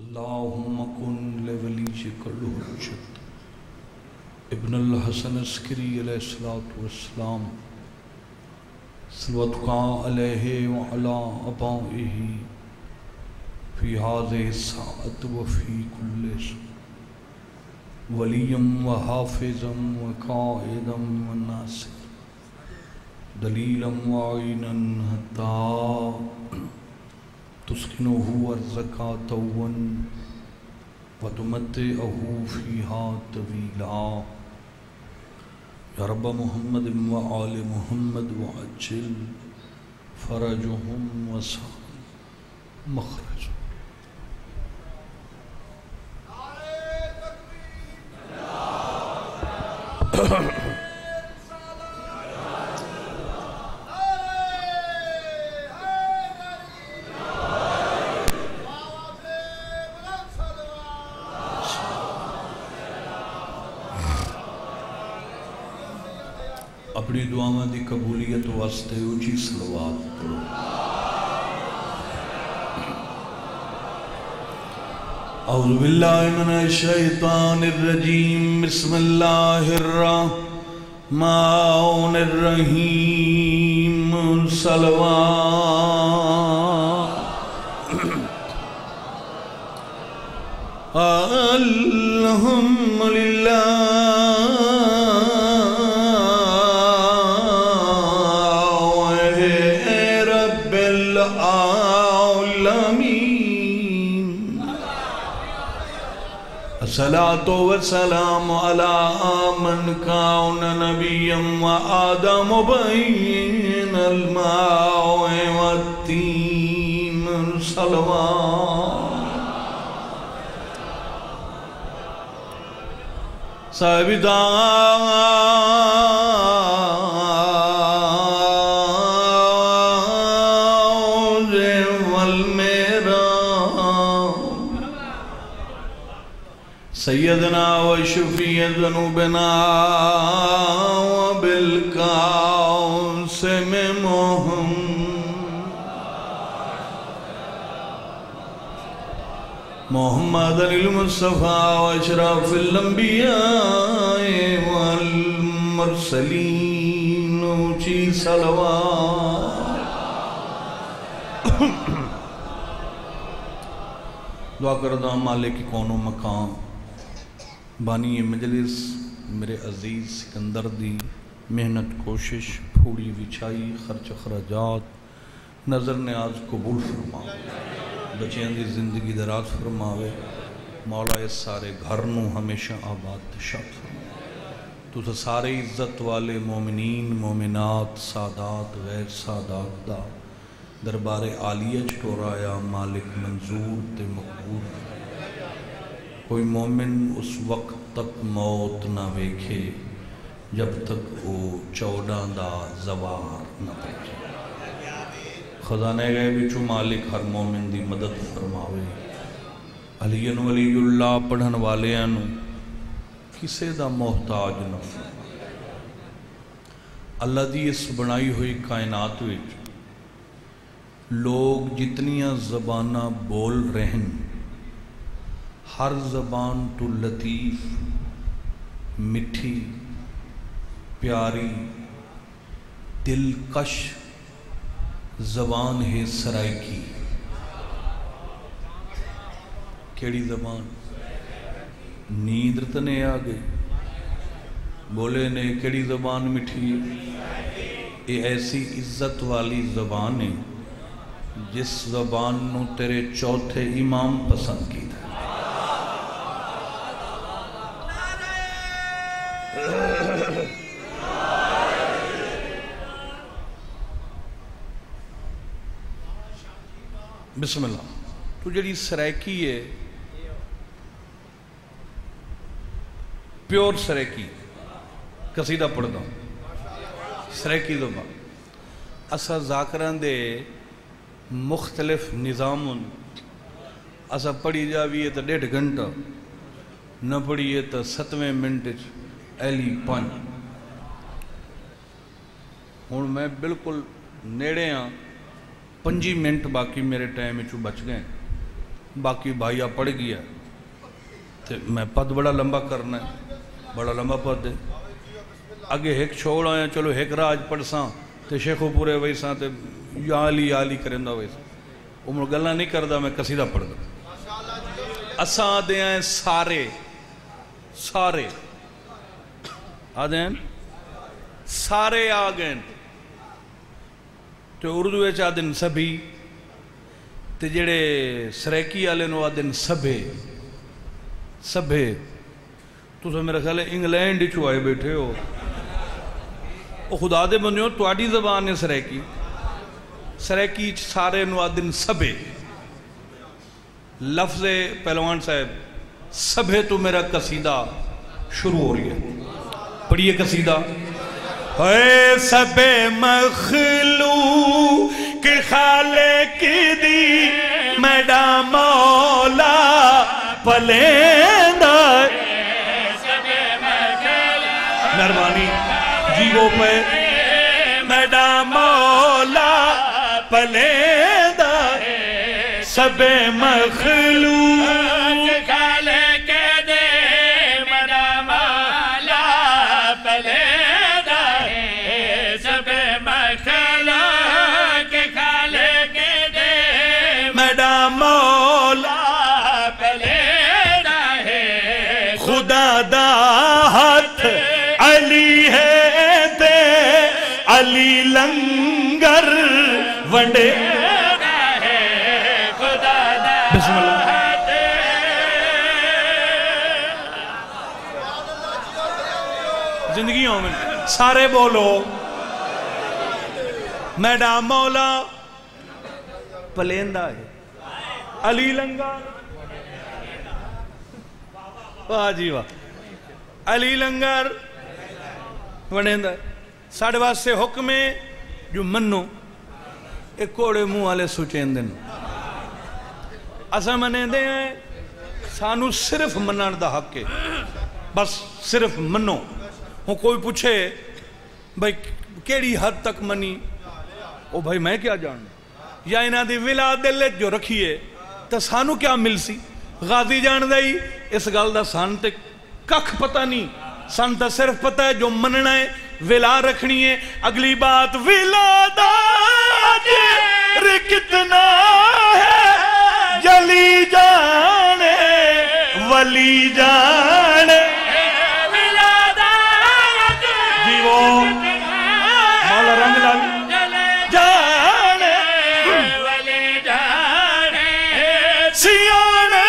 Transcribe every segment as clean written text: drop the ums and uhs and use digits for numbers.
اللہم کن لولیک الحجت ابن الحسن عسکری علیہ السلام صلواتک علیہ وعلا آبائہ فی هذه الساعة وفی کل ولیم وحافظا وقائدا وناصر دلیلا وعینا حتی تسکنہ ارزقا تون وتمتعہ فیہا طویلا یا رب محمد وآل محمد وعجل فرجہم وسع مخرجہم. اپنی دعاواں دی قبولیت واسطے اونچی صلوات پڑھو. اعوذ باللہ من الشیطان الرجیم بسم اللہ الرحمن الرحیم صلوات الحمدللہ الصلاة والسلام على من كان نبيا وآدم بين الماء والتين صلوات صاحب سیدنا و شفیع ذنوبنا و بالقاسم محمد المصطفیٰ و اشرف الانبیاء والمرسلین اونچی صلوات. دعا کردہ مالک کون و مقام بانی مجلس میرے عزیز سکندر دی محنت کوشش پھوڑی وچھائی خرچ خراجات نظر نیاز قبول فرماوے بچیاں دی زندگی دراز فرماوے مولا اس سارے گھر نو ہمیشہ آباد شاد فرماوے. تو سارے عزت والے مومنین مومنات سادات غیر سادات دا دربار عالیہ چٹورایا مالک منظور تے مقبول. کوئی مومن اس وقت تک موت نہ ویکھے جب تک وہ 14 دا زوار نہ پہنچے. خزانے غیب وچوں مالک ہر مومن دی مدد فرماوے. علی ولی اللہ پڑھن والیاں نو کسے دا محتاج نہ فرماوے. اللہ دی اس بنائی ہوئی کائنات وچ لوگ جتنیاں زبانہ بول رہن ہر زبان تو لطیف مٹھی پیاری دلکش زبان ہے سرائکی. کیڑی زبان نیند رتنے آگئے بولے نے کیڑی زبان مٹھی. یہ ایسی عزت والی زبان ہے جس زبان نو تیرے چوتھے امام پسند کی تھا. بسم اللہ. تو جڑی سرائکی ہے پیور سرائکی قصیدہ پڑھتا ہوں سرائکی زبان اسا ذاکران دے مختلف نظام اسا پڑھی جاوی ہے تو 1.5 گھنٹہ نہ پڑھی ہے تو 7ویں منٹ ایلی 5. ہوں میں بالکل نیڑے ہاں 5 منٹ باقی میرے ٹائم چو بچ گئے. باقی بھائیہ پڑھ گیا تو میں پد بڑا لمبا کرنا ہے، بڑا لمبا پد ہے اگے ایک چھوڑ آیا چلو ایک راج پڑھساں تو شیخو پورے ویساں تو یا علی کرندہ ویساں عمر گلہ نہیں کردہ میں قصیدہ پڑھ گا اساں دے ہیں سارے آدھیں سارے آگئیں تو اردو ہے چاہدن سبھی تے جڑے سریکی آلے نو آدھن سبھے تو سا میرا خیال ہے انگلینڈ چو آئے بیٹھے ہو او خدا دے بندیوں تو آڈی زبان ہے سریکی سارے نو آدھن سبھے لفظ پہلوان صاحب سبھے تو میرا قصیدہ شروع ہو رہی ہے پڑھئے قصیدہ اے سب مخلوق خالق دی میڈا مولا پلیندہ مہربانی جیو پہ میڈا مولا پلیندہ سب مخلوق خالق دی میڈا مولا پلیندہ سب مخلوق خالق دی میڈا مولا پلیندہ خدا دا ہاتھ علی ہے تے علی لنگر ونڈے بسم اللہ زندگیوں میں سارے بولو میڈا مولا پلیندہ ہے علی لنگر واہ جی واہ علی لنگر وڑیندہ ہے ساڑھے واسے حکمے جو منو ایک کوڑے منہ والے سوچیں دن اسا منیندے ہیں سانو صرف منن دا حق ہے بس صرف منو ہوں کوئی پوچھے بھائی کیڑی حد تک منی او بھائی میں کیا جاننا یا انہاں دی ولادت جو رکھیے تو سانو کیا مل سی غازی جان دائی اس گل دا سان تے ککھ پتہ نہیں سان تا صرف پتہ ہے جو مننا ہے ولا رکھنی ہے اگلی بات ولادت کتنا ہے جلی جانے ولی جانے جیو مولا رنگ لگ جانے ولی جانے سیانے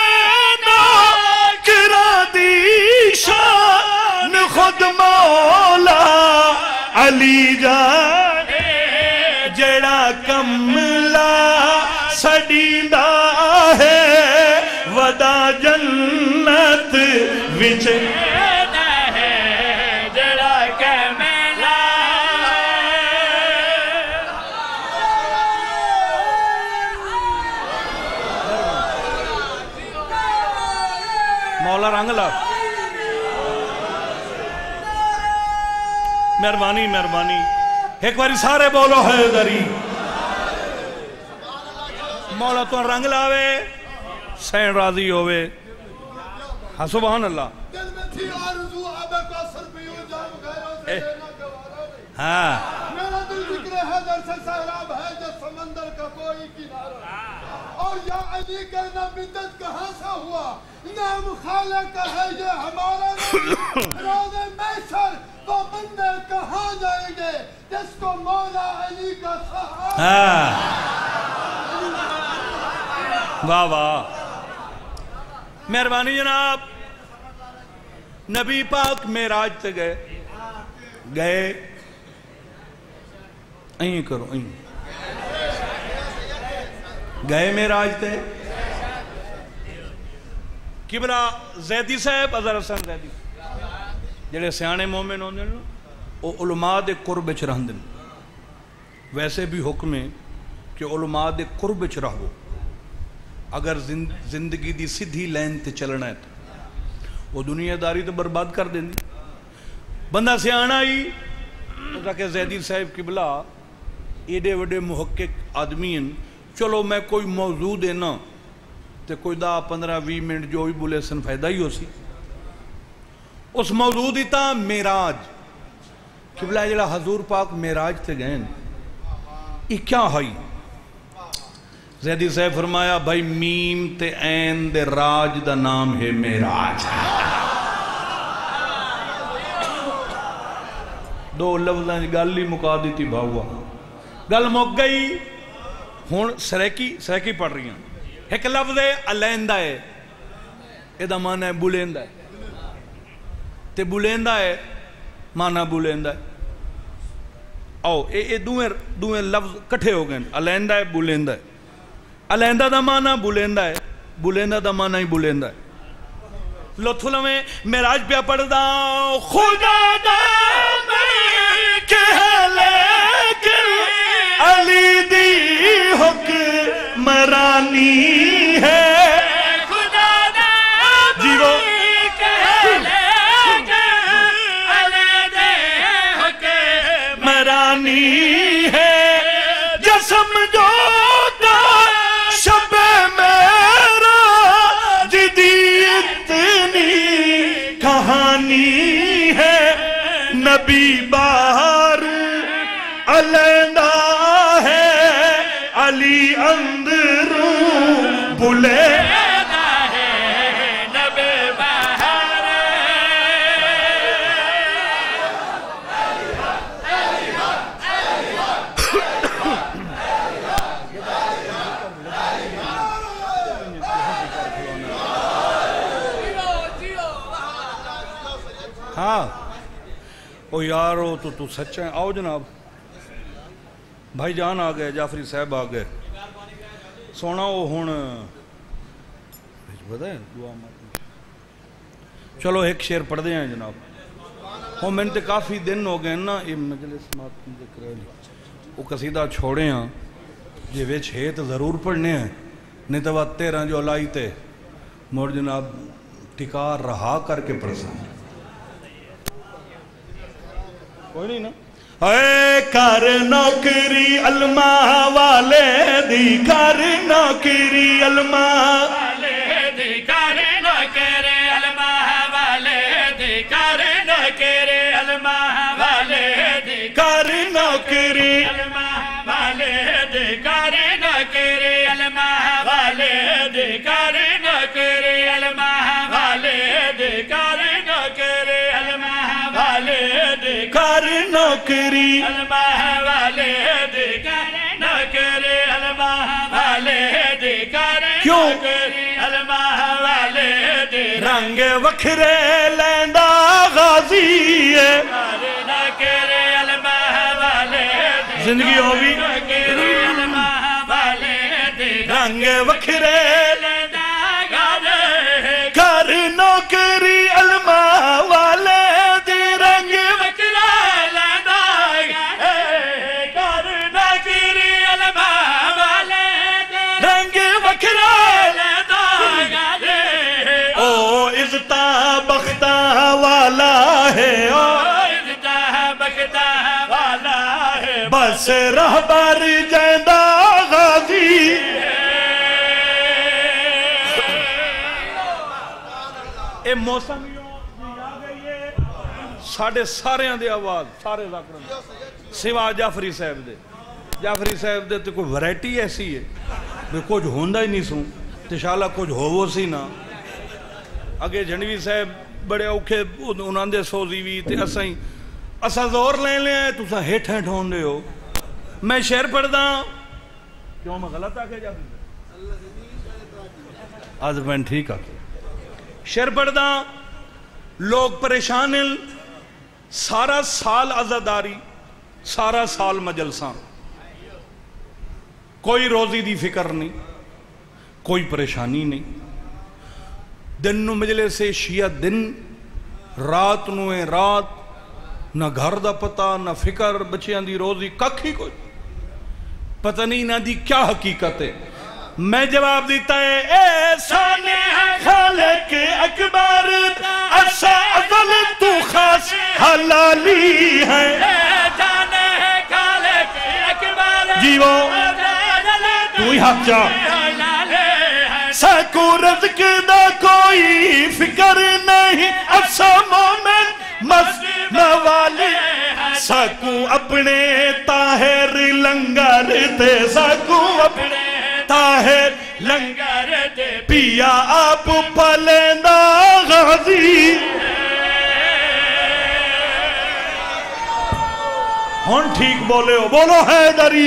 ناکرہ دی شان خود مولا علی جانے جڑا کملا سڑیندہ ہے ودا جنت وچ ہے جڑا کملا مولا رنگ لا مہربانی مہربانی ایک باری سارے بولو حیدری مولا تو رنگ لاوے سین راضی ہوئے ہاں سبحان اللہ دل میں تھی آرزو آبے کا سر پیو جام غیروں سے نہ گوارا نہیں ہاں میرا دل ذکر حیدر سے سہراب ہے جو سمندر کا کوئی کنارہ اور یا علی کے نبیدت کہاں سے ہوا نام خالق ہے یہ ہمارا نہیں روز محشر وہ بندے کہاں جائیں گے جس کو مولا علی کا سہارا واہ واہ مہربانی جناب نبی پاک معراج تے گئے این کرو این گئے معراج تے قبلہ زیدی صاحب اظہر حسن زیدی جڑے سیانے مومن ہوندے ہیں او علماء دے قرب چ رہندے ویسے بھی حکم ہے کہ علماء دے قرب چ رہو اگر زندگی دی سدھی لین تے چلنا ہے وہ دنیا داری تو برباد کر دیں دی بندہ سیانا ہی تاکہ زیدی صاحب قبلہ ایڈے وڈے محقق آدمین چلو میں کوئی موضوع دینا تے کوئی 10-15-20 منٹ جو بھی بولے سن فائدہ ہی ہو سی اس موضوع دیتا میراج قبلہ جڑا حضور پاک میراج تے گئے یہ کیا ہوئی زیدی صاحب فرمایا بھائی میم تے عین دے راج دا نام ہے میراج دو لفظاں گل ہی مکا دیتی بھاوا گل مک گئی ہون سریکی پڑھ رہی ہیں ایک لفظ ہے علیندہ ہے یہ دا معنی ہے بلندہ ہے تے بلندہ ہے معنی بلندہ ہے آؤ یہ دوئے لفظ کٹھے ہو گئے علیندہ ہے بلندہ ہے علیندہ دا معنی بلندہ ہے بلندہ دا معنی ہی بلندہ ہے لطفلہ میں میراج پہ پڑھ دا خدا دا علی دی حکمرانی ہے خدا دا جیو علی دی حکمرانی ہے جسم جو شب میرا جدی اتنی کہانی ہے نبی باہر علینا ہے علی اندروں بلینا ہے نبی باہر ہاں او یارو تو سچا ہے آؤ جناب بھائی جان آ گئے جعفری صاحب آ گئے سونا وہ ہون چلو ایک شعر پڑھ دے ہیں جناب وہ میں نے کافی دن ہو گئے نا یہ مجلس مات کی ذکر ہے وہ قصیدہ چھوڑے ہیں یہ ویچ ہے تو ضرور پڑھنے ہیں نہیں تو بات 13 جو لائی تے مور جناب ٹکار رہا کر کے پرسان کوئی نہیں نا اے کر نوکری علماء والے دی کر نوکری علماء والے دی کر نوکری علماء والے دی کر نوکری علماء والے دی کر نوکری علماء والے دی کر نوکری علماء والے دی کر نوکری علماء والے دی کر نوکری علماء والے دی کر نوکری علماء والے دی کر نوکری علماء والے دی کر نوکری علماء والے دی رنگ وکھرے لیندا غازی ہے نوکری علماء والے دی زندگی ہوگی علماء والے دی رنگ وکھرے لیندا غازی کر نوکری علماء والے بس رہبر جیندہ غازی اے موسمیوں آ گئی ہے ساڑھے سارے آن دے آواز سارے ذاکرن سوا جعفری صاحب دے جعفری صاحب دے تو کوئی ویرائٹی ایسی ہے میں کچھ ہوندہ ہی نہیں سوں تشالہ کچھ ہوو سی نا اگے جھنڈوی صاحب بڑے اوکھے انہاں دے سوزی بھی تے اساں زور لے لے آئے تو اساں ہیٹھ ہیٹھ ہوندے ہو میں شعر پڑھ دا کیوں میں غلط آکے جا بھی آج میں ٹھیک آکے شعر پڑھ دا لوگ پریشان سارا سال عزاداری سارا سال مجلساں کوئی روزی دی فکر نہیں کوئی پریشانی نہیں دن نو مجلس شیعہ دن رات نوے رات نہ گھر دا پتہ نہ فکر بچیاں دی روزی ککھی کوئی پتہ نہیں نہ دی کیا حقیقت ہے میں جواب دیتا ہے احسان ہے خالق اکبر ایسا ازل تو خاص حلالی ہے احسان ہے خالق اکبر جیو تو ہی حق چاہ سچ سکو رزق دا کوئی فکر نہیں اچھا مومن مست والے سکو اپنے طاہر لنگر تے سکو اپنے طاہر لنگر تے پیا آپ پلندہ غازی ہون ٹھیک بولے ہو بولو حیدری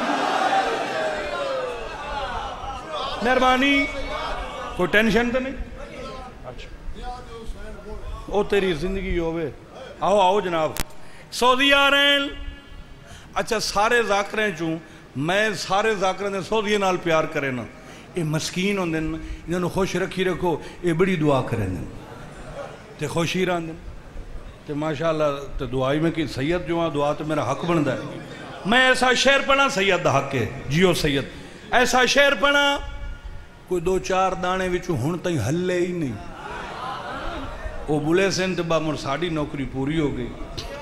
مہربانی کوئی ٹینشن تو نہیں اچھا او تیری زندگی ہوئے آؤ آؤ جناب سعودی آ رہے ہیں اچھا سارے ذاکریں چوں میں سارے ذاکریں دے سعودی نال پیار کرے نا یہ مسکین ہوں دن انہوں خوش رکھی رکھو یہ بڑی دعا کریں دن تے خوشی رہن دن تے ماشاءاللہ تے دعائی میں کہ سید جو ہاں دعا تو میرا حق بندہ ہے میں ایسا شعر پڑھا سید دا حق ہے جیو سید ایسا شعر پڑھا کوئی دو چار دانے وچوں ہن تائیں ہلے ہی نہیں وہ بولے سے انتباہ مر ساڑی نوکری پوری ہو گئی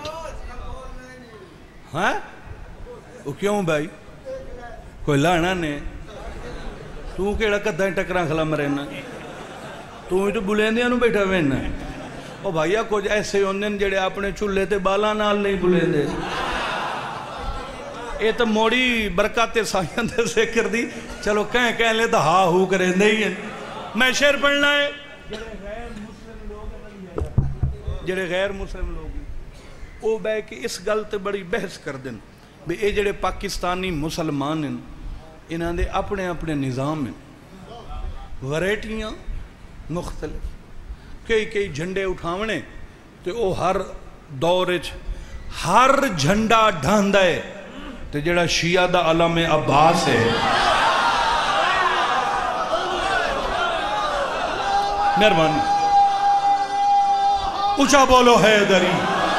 ہاں وہ کیوں بھائی کوئی لانا نے تو کیڑا کدھائیں ٹکران خلا مرہنا تو ہی تو بلیندیاں نو بیٹھا وینا او بھائیا کچھ ایسے ہوندن جڑے اپنے چولے تے بالا نال نہیں بلیندے اے تو موڑی برکات سائیاں دے ذکر دی چلو کہیں لے تو ہاں ہو کریں دے ہی میں شعر پڑھنا ہے جڑے غیر مسلم لوگ او بے کہ اس گل تے بڑی بحث کر دن بے اے جڑے پاکستانی مسلمان ہیں انہاں دے اپنے اپنے نظام ہیں ویرائٹیاں مختلف کئی جھنڈے اٹھاونے تے او ہر دورچ ہر جھنڈا ڈھاندا ہے تے جڑا شیعہ دا علم عباس ہے مہربانی اونچا بولو حیدری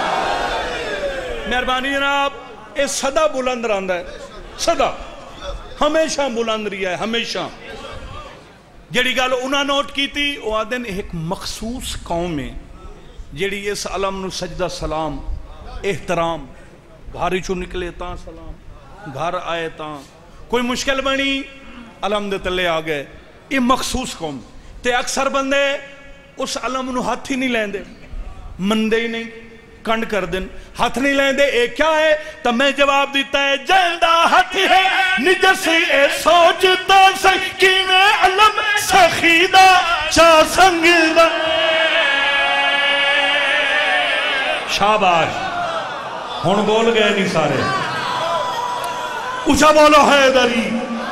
مہربانی جناب اے صدا بلند رہندا ہے صدا ہمیشہ بلند رہی ہے ہمیشہ جڑی گل انہاں نوٹ کی تھی وہ آدھن ایک مخصوص قوم ہے جڑی اس علم نو سجدہ سلام احترام بھاری چو نکلے تاں سلام گھر آئے تاں کوئی مشکل بنی علم دے تلے آگئے یہ مخصوص قوم تے اکثر بندے اس علم نو ہاتھ ہی نہیں لین دے مندے ہی نہیں کنڈ کر دن ہاتھ نہیں لین دے اے کیا ہے تو میں جواب دیتا ہے جلدہ ہاتھ ہے نجسی اے سوچتا سکی میں علم سخیدہ چاہ سنگدہ شاباش ہون بول گئے نہیں سارے اچھا بولو حیدری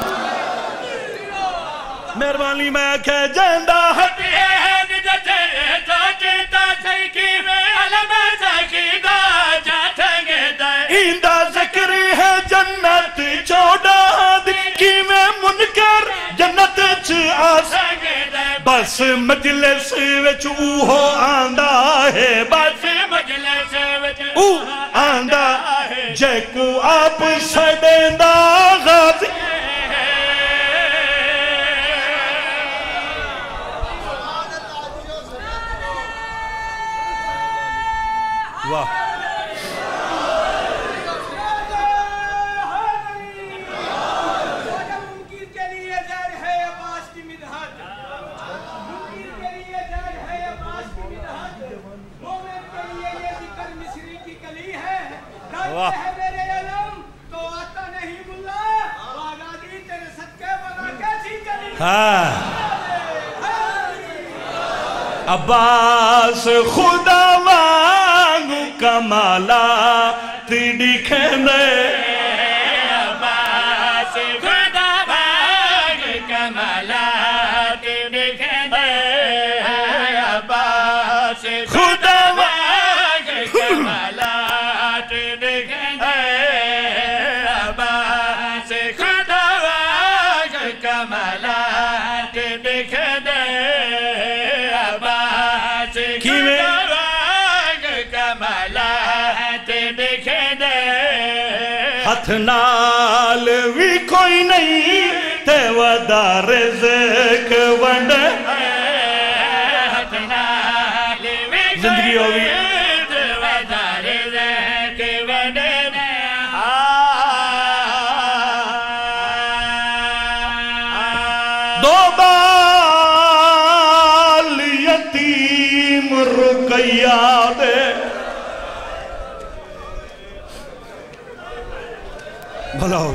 مہربانی میں کہ جندہ ہٹی ہے نجتے سوچتا سکی میں علم سخیدہ چاہ سنگدہ ایندہ ذکری ہے جنت چوڑا کی میں منکر جنت آس بس مجلس وچ اوہو آندہ ہے بس مجلس وچ اوہو آندہ جے کو آپ سڑیندہ غازی واہ عباس خدا وانگو کمالات دکھنے عباس خدا وانگو کمالات دکھنے عباس خدا وانگو کمالات دکھنے عباس خدا وانگو کمالات دکھنے ہتھ نال بھی کوئی نہیں تے ودا رزق ونڈ ہتھ نال بھی زندگی ہوگی تے ودا رزق ونڈ دو بار بلاؤ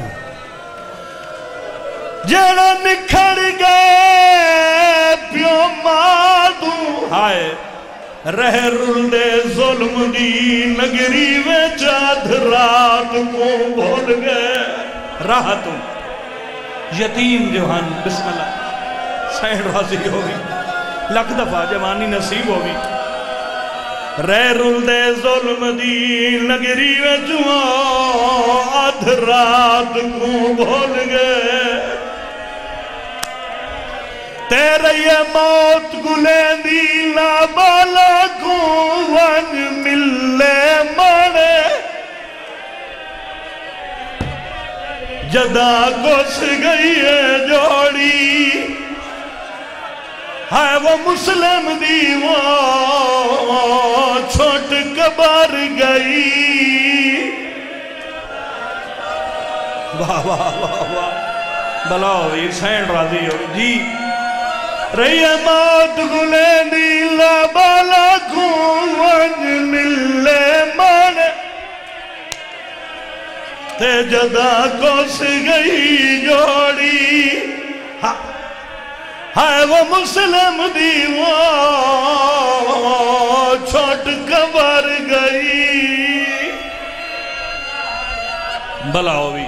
جڑا نکھڑ گئے پیو مادو ہائے رہ رلدے ظلم دی نگری میں چادھ رات کو بھول گئے راحتوں یتیم جوان بسم اللہ سین راضی ہوگی لکھ دفعہ جوانی نصیب ہوگی رہ رلدے ظلم دی نگری میں چادھ رات کو بھول گئے تیرے یہ موت گلیں دی لابالا کو ون ملے مانے جدا گھس گئی ہے جوڑی ہے وہ مسلم دی وہ چھوٹ کبر گئی واہ واہ واہ واہ بلاؤ یہ سین راضی ہو جی رہی موت گلیں دی لابالا کو ون ملے مانے تے جدا کس گئی جوڑی ہے وہ مسلم دی وہ چھوٹ کبر گئی بلاؤ بھی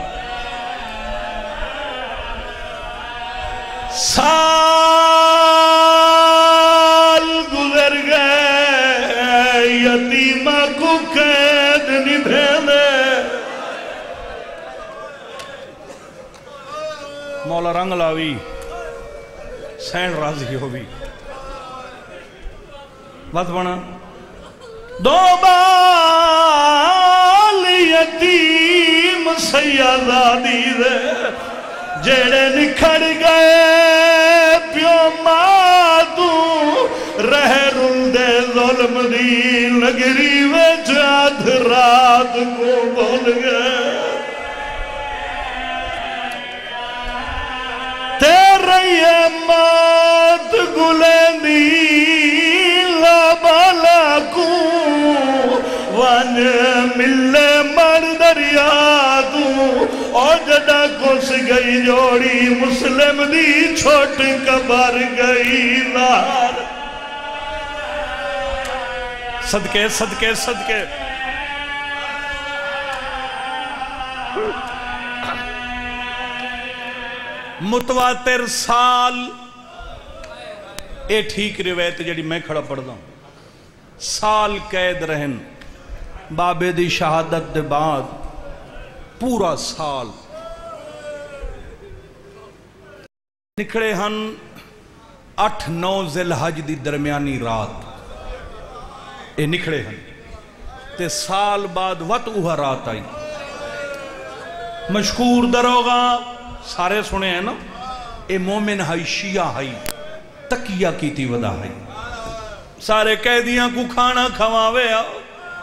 سال گزر گئے یتیمہ کو قید نبھے دے مولا رنگ لاوی سین راضی ہوئی بات بنا دو بال یتیم سیادادی دے جڑے نکھڑ گئے پیو مادو رہ رلدے ظلم دی نگری میں چادھ رات کو بھول گئے تیرے مات گلیں دی لابالا کو ون ملے مر دریا دو اور جدا کس گئی جوڑی مسلم دی چھوٹ کبر گئی لار صدقے صدقے صدقے متواتر سال اے ٹھیک روایت جڑی میں کھڑا پڑھ دوں سال قید رہن بابے دی شہادت دے بعد پورا سال نکھڑے ہن 8-9 ذی الحج دی درمیانی رات اے نکھڑے ہن تے سال بعد وقت اوہ رات آئی مشکور دروغا سارے سنے ہیں نا اے مومن ہائی شیعہ ہائی تقیہ کی تھی ودا ہائی سارے قیدیاں کو کھانا کھواوے آؤ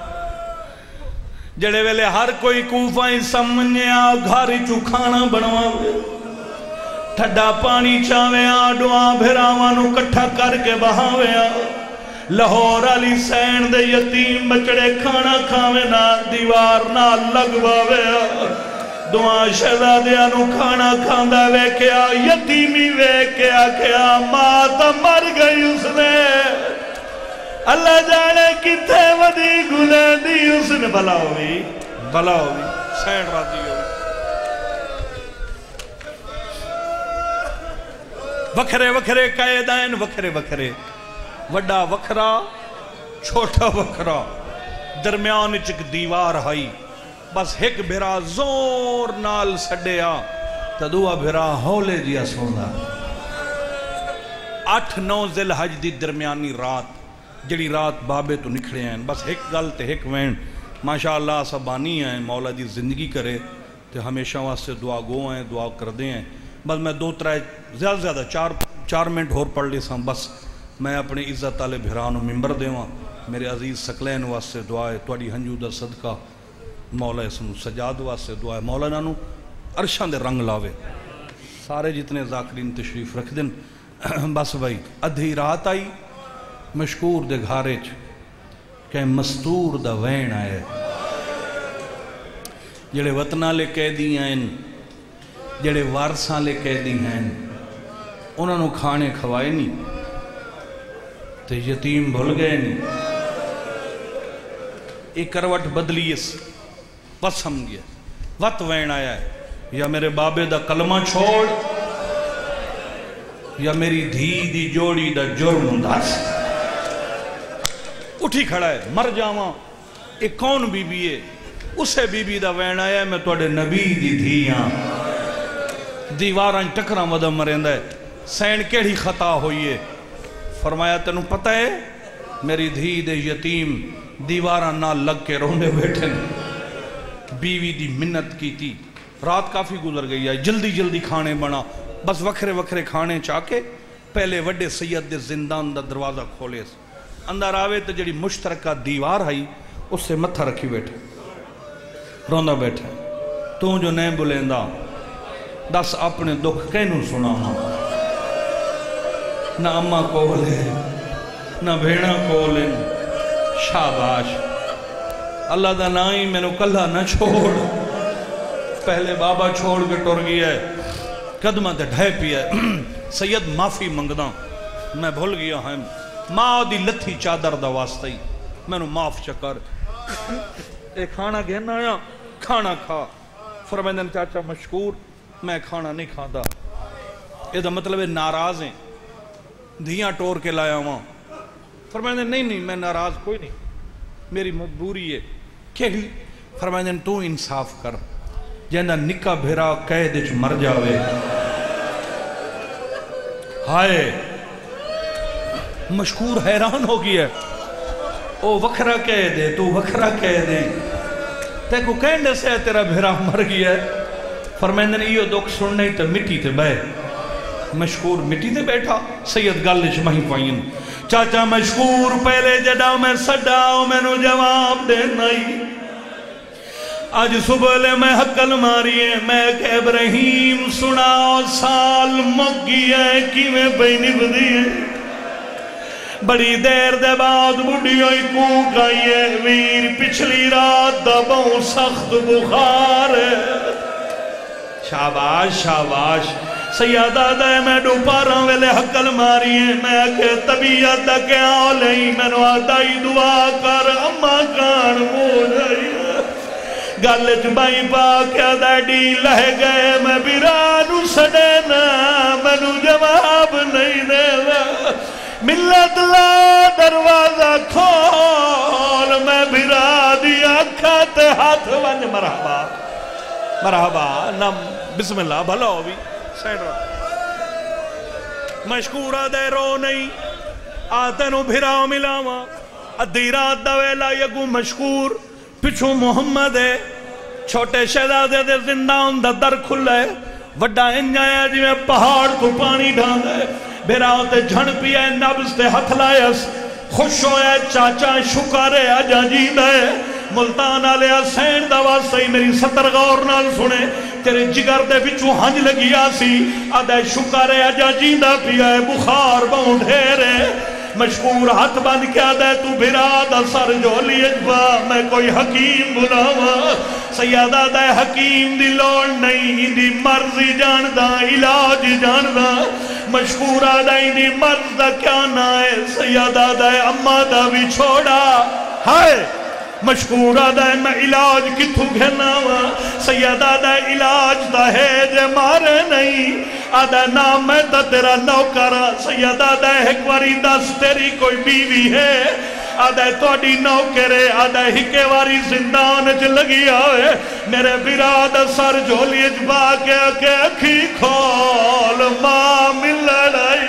جڑے ویلے ہر کوئی کوفائیں سمجھے آؤ گھاری چو کھانا بنواوے ٹھڈا پانی چاوے آؤ دعا بھراوانو کٹھا کر کے بہاوے آؤ لاہور علی سین دے یتیم بچڑے کھانا کھاوے نا دیوار نا لگواوے آؤ دعا شہزادیاں نو کھانا کھاندا ویکھیا یتیمی ویکھیا کیا ماں مر گئی اس نے اللہ جانے کتے ودی گلے دی اس نے بلا ہوئی سین راضی ہوئی وکھرے وکھرے قیدین وکھرے وکھرے وڈا وکھرا چھوٹا وکھرا درمیان چک دیوار ہائی بس ایک بھرا زور نال سڑیا تدوہ بھرا ہولے جیا سونا 8-9 ذی الحج دی درمیانی رات جڑی رات بابے تو نکھڑے ہیں بس ایک گل تے ایک وین ماشاءاللہ سبانی ہیں مولا دی زندگی کرے تے ہمیشہ واسطے دعا گو ہیں دعا کر دیں ہیں بس میں 2-3 زیادہ 4 منٹ ہور پڑھ لی سام بس میں اپنے عزت والے بھرانو ممبر دیواں میرے عزیز سکلین واسطے دعا ہے توڑی ہنجو دا صدقہ مولا اسنو سجاد واسطے دعا ہے مولا نانو عرشان دے رنگ لاوے سارے جتنے ذاکرین تشریف رکھ دن بس بھائی ادھی رات آئی مشکور دے گھارے چ کہ مستور دا وین آئے جڑے وطنہ لے قیدی ہیں جڑے وارثاں لے قیدی ہیں انہوں نے کھانے کھوائے نہیں تے یتیم بھول گئے نہیں ایک کروٹ بدلی اس پسم گیا وقت وین آیا ہے یا میرے بابے دا کلمہ چھوڑ یا میری دھی دی جوڑی دا جرم دس اٹھی کھڑا ہے مر جاواں ایک کون بی بی ہے اسے بی بی دا وین آیا ہے میں توڑے نبی دی دھیاں دیواراں ٹکراں ودہ مریندا ہے سین کیڑی خطا ہوئی ہے فرمایا تینوں پتہ ہے میری دھی دے یتیم دیواراں نہ لگ کے رونے بیٹھے بیوی دی منت کی تھی رات کافی گزر گئی ہے جلدی جلدی کھانے بنا بس وکھرے وکھرے کھانے چاہ کے پہلے وڈے سید دے زندان دا دروازہ کھولے اندر آوے تو جڑی مشترکہ دیوار آئی اس سے متھا رکھی بیٹھے روندہ بیٹھے تو جو نہیں بلیندہ دس اپنے دکھ کینوں سنانا نہ اماں کولے نہ بھیڑا کولے شاباش اللہ دا نائی میں نو کلہ نہ چھوڑ پہلے بابا چھوڑ کے ٹور گیا ہے قدمہ تے ڈھے پیا ہے سید معافی منگدا میں بھول گیا ہوں ماں دی لتھی چادر دا واسطہ ہی میں نو معاف چکر ایک کھانا گھنا آیا کھانا کھا فرمائندن چاچا مشکور میں کھانا نہیں کھادا یہ دا مطلب ہے ناراض ہیں دھیاں ٹور کے لایا ہوں فرمائندن نہیں میں ناراض کوئی نہیں میری مجبوری ہے کہی فرمائندن تو انصاف کر جہاں نکا بھیرا قید وچ مر جاوے ہائے مشکور حیران ہو گیا او وکھرا کہہ دے تو وکھرا کہہ دے تے کو کہنے سے تیرا بھیرا مر گیا ہے فرمائندن ایو دکھ سننے تے مٹی تے بے مشکور مٹی تے بیٹھا سید گالش مہی پائین چاچا مشکور پہلے جڑا میں سڈاؤ میں نو جواب دے نہیں آج صبح لے میں حقل ماری ہے میں کہ ابراہیم سناؤ سال مگی ہے کی میں بینی بدی ہے بڑی دیر دے بعد بڑی ہوئی کوک آئی ہے ویر پچھلی رات دباؤں سخت بخار ہے شاباش شاباش سیادہ دے میں ڈوپاراں ویلے حقل ماری ہے میں کہ طبیعت دا کیا لئی میں نو آدائی دعا کر اماں کان مو جائی گالج بائی پاکیا ڈیڈی لہ گئے میں بیرانو سڑینا میں نو جواب نہیں دے ملت لا دروازہ کھول میں بیرا دیا کھاتے ہاتھ ونج مرحبا مرحبا نم بسم اللہ بھلا ہو بھی سائن رو مشکورہ دے رو نہیں آتے نو بھیراؤ ملاوا ادھی رات دویلا یکو مشکور پچھو محمد ہے چھوٹے شہزادے دے زندان دا در کھلے وڈا انجایا جی میں پہاڑ کو پانی ڈھان دے بھیراؤ تے جھن پیا نبز تے ہتھ لائیس خوش ہویا چاچا شکارے آجا جی دے ملتان آلے سین دا واسطی میری ستر غور نال سنے تیرے جگر دے بچو ہنج لگی آسی آدھے شکارے آجا جی دا پیا بخار باؤں ڈھیرے مشکور ہاتھ بند کیا دے تو بھیرا سر جو لیجبا میں کوئی حکیم بلاوا سیادہ دے حکیم دی لوڑ نہیں دی مرضی جاندہ علاج جاندہ مشکورہ دے دی مرض دا کیا نائے سیادہ دے اممہ دا بھی چھوڑا ہائے مشکورہ دے میں علاج کتھو گھناوا سیدہ دے علاج دا ہے جے مارے نہیں آدھے نام میں تا تیرا نوکرہ سیدہ دے ہکواری دس تیری کوئی بیوی ہے آدھے توڑی نوکرے آدھے ہکے واری زندان چ لگی آئے میرے براد سر جھولی اجبا کے اکھی کھول ماں مل لڑائی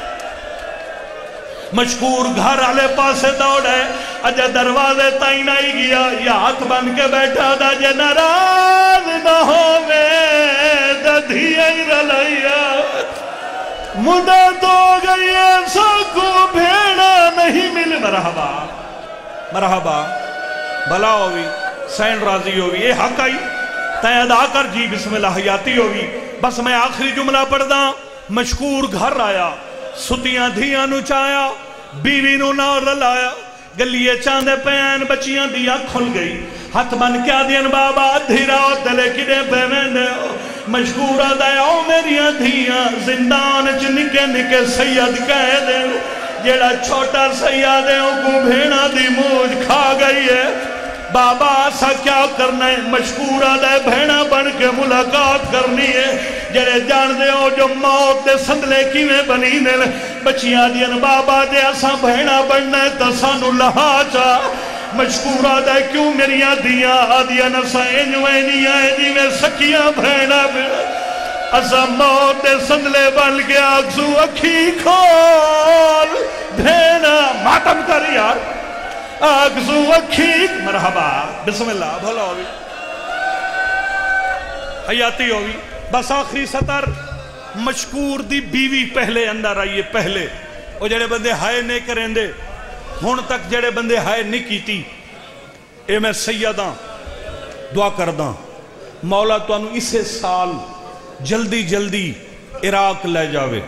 مشکور گھر آلے پاسے دوڑے اجے دروازے تائیں نہیں گیا یا ہاتھ بن کے بیٹھا دا جے ناراض نہ ہوئے دا دھیائی رلائیا مدہ تو گئی ایسا کو بھیڑا نہیں مل مرحبا مرحبا بھلا ہوئی سین راضی ہوئی یہ حق آئی تائیں ادا کر جی بسم اللہ حیاتی ہوئی بس میں آخری جملہ پڑھ دا مشکور گھر آیا ستیاں دھیاں نو چایا بیوی نو نہ رلایا گلیے چاندے پین بچیاں دیا کھل گئی ہاتھ بن کے دین بابا دھیرا تلے کڑے پہ میں مشکورہ دیا میری دھیاں زندان چ نکے نکے سید کہہ دے جیڑا چھوٹا سید ہے کو بھیڑا دی موج کھا گئی ہے بابا ایسا کیا کرنا ہے مشکورہ دے بھیڑا بن کے ملاقات کرنی ہے جڑے جان دے ہو جو موت دے سندلے کی میں بنی دے بچیاں دین بابا دے ایسا بھیڑا بننا ہے تا سانو لہا چاہ مشکورہ دے کیوں میری دیاں آدیاں نسائیں جوینیاں جی میں سکیاں بھیڑا بھیڑا اسا موت دے سندلے بن گیا اکسو اکھی کھول بھیڑا ماتم کر یار اکسو اکھی مرحبا بسم اللہ بھولا ہوئی حیاتی ہوئی بس آخری سطر مشکور دی بیوی پہلے اندر آئیے پہلے وہ جڑے بندے ہائے نہیں کریں دے ہون تک جڑے بندے ہائے نہیں کیتی اے میں سیداں دعا کرداں مولا تو انہوں اسے سال جلدی جلدی عراق لے جاوے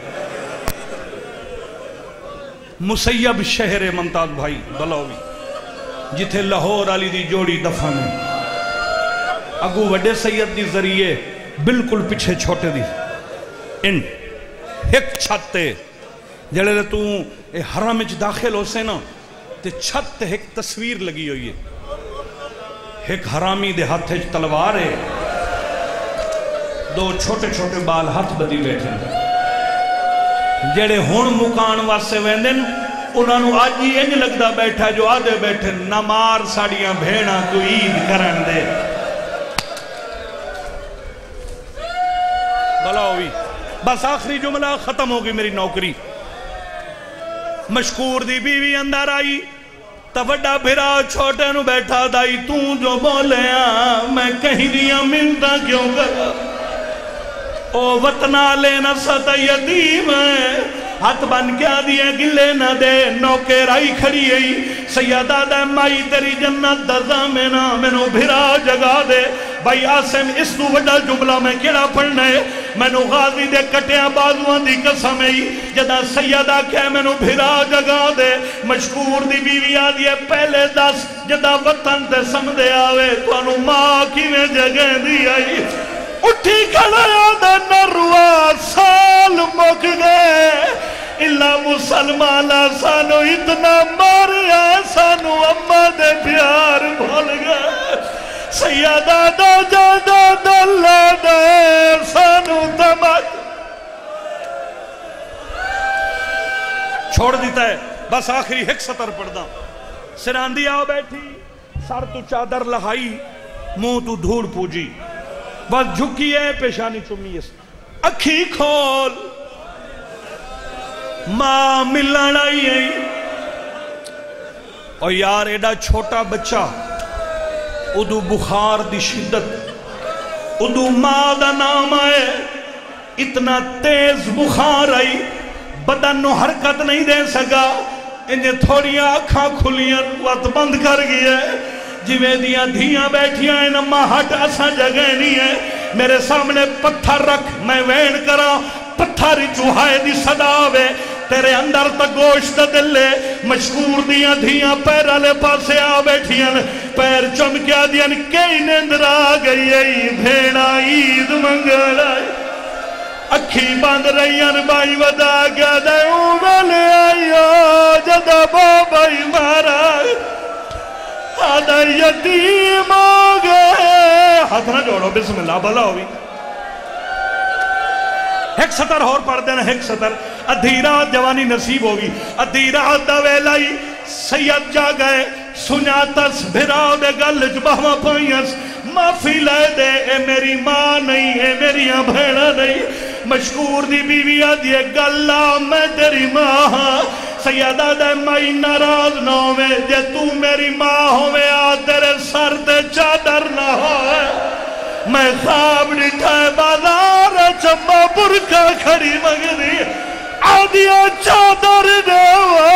مسیب شہر ممتاز بھائی بلاوی جتھے لاہور علی دی جوڑی دفن ہے اگو وڈے سید دی ذریعے بالکل پچھے چھوٹے دی ان ایک چھتے جڑے رہ تو حرم اچ داخل ہو سے نا تے چھت ایک تصویر لگی ہوئی ہے ایک حرامی دے ہاتھ تلوار ہے دو چھوٹے چھوٹے بال ہاتھ بدی بیٹھے جڑے ہون مکان واسے ویندن انہوں نے آج ہی انج لگتا بیٹھا جو آدھے بیٹھے نمار ساڑیاں بھیڑاں کو عید کرن دے بلا ہوئی بس آخری جملہ ختم ہوگی میری نوکری مشکور دی بیوی اندر آئی تا وڈا بھرا چھوٹے نو بیٹھا دائی تو جو بولے میں کہیں دیا ملتا کیوں کرا او وطنہ لینا ستا یتیم ہے ہاتھ بن کیا دیا گلے نہ دے نوکے رائی کھڑی ہے سیدہ دے مائی تیری جنت دزا میں نو بھرا جگا دے بھائی آسم اس تو وڈا جملہ میں کیڑا پڑھنا ہے میں نو غازی دے کٹیاں بازوان دی قسم ہے جدا سیدہ کہے میں نو بھرا جگا دے مشکور دی بیوی آدھی ہے پہلے دس جدا وطن تے سمدے آوے تو انو ماں کی میں جگہ دی آئی اٹھی کھڑا یادہ نروا سال مک گئے اللہ مسلمانہ سانو اتنا ماریا سانو اممہ دے پیار بھول گئے سیدہ دا جادہ دلہ دے سانو تمک چھوڑ دیتا ہے بس آخری ایک سطر پڑھ دا سراندی آؤ بیٹھی سر تو چادر لہائی منہ تو دھوڑ پوجی بس جھکی ہے پیشانی چمی ہے اکھی کھول ماں ملن آئی ہے اور یار ایڈا چھوٹا بچہ ادو بخار دی شدت ادو ماں دا نام آئے اتنا تیز بخار آئی بدن نو حرکت نہیں دے سکا انہیں تھوڑیاں آنکھاں کھلیاں وقت بند کر گئی ہے جویں دیاں دھیاں بیٹھیاں ہیں نمہ ہٹ اسا جگہ نہیں ہے میرے سامنے پتھر رکھ میں وین کرا پتھر چوہائے دی صداوے تیرے اندر تا گوشت دلے مشکور دیاں دھیاں پیر آلے پاسے آ بیٹھیاں پیر چمکیا دیاں کئی نیندر آ گئی ای بھیڑا عید منگل آئی اکھی باندھ رہیاں بائی ودا گیا دے اوملے آئیو جدا بابائی مارا آدھا یتیم ہو گئے ہاتھ نہ جوڑو بسم اللہ بھلا ہوئی ایک سطر اور پڑھ دینا ایک سطر ادھی رات جوانی نصیب ہوگی ادھی رات دویلائی سید جا گئے سناتس بھراؤ دے گلج بہما پائیس معافی لے دے اے میری ماں نہیں اے میری بھیڑا نہیں مشکور دی بیوی آدھی گلہ میں تیری ماں سیدہ دے مائی ناراض نہ ہوئے جے تو میری ماں ہوئے آ تیرے سر دے چادر نہ ہوئے میں خواب نٹھائے بازار چمہ برکا کھڑی مگنی آدھیا چادر دے